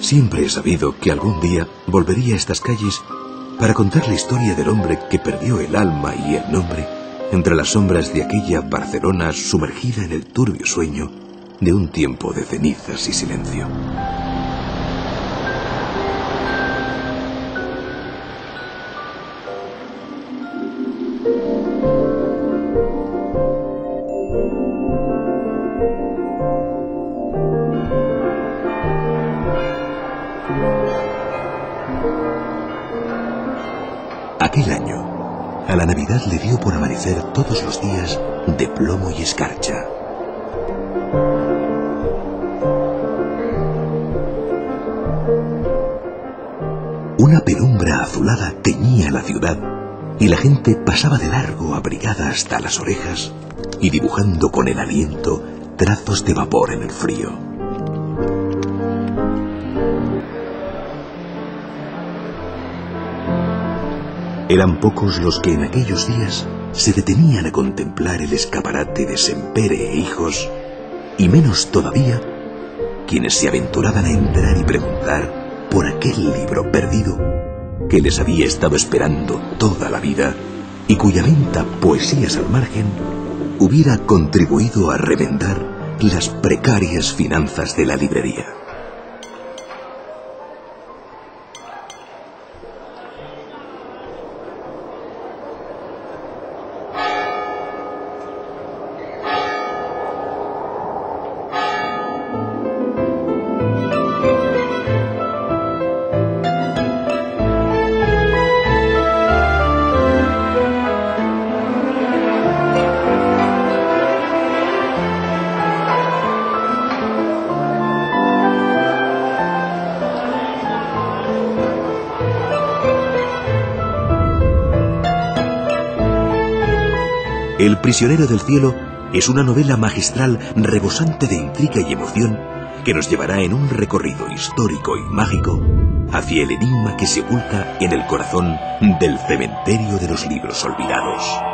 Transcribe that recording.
Siempre he sabido que algún día volvería a estas calles para contar la historia del hombre que perdió el alma y el nombre entre las sombras de aquella Barcelona sumergida en el turbio sueño de un tiempo de cenizas y silencio. Aquel año, a la Navidad le dio por amanecer todos los días de plomo y escarcha. Una penumbra azulada teñía la ciudad y la gente pasaba de largo abrigada hasta las orejas y dibujando con el aliento trazos de vapor en el frío. Eran pocos los que en aquellos días se detenían a contemplar el escaparate de Sempere e hijos, y menos todavía quienes se aventuraban a entrar y preguntar por aquel libro perdido que les había estado esperando toda la vida y cuya venta, poesías al margen, hubiera contribuido a remendar las precarias finanzas de la librería. El prisionero del cielo es una novela magistral rebosante de intriga y emoción que nos llevará en un recorrido histórico y mágico hacia el enigma que se oculta en el corazón del cementerio de los libros olvidados.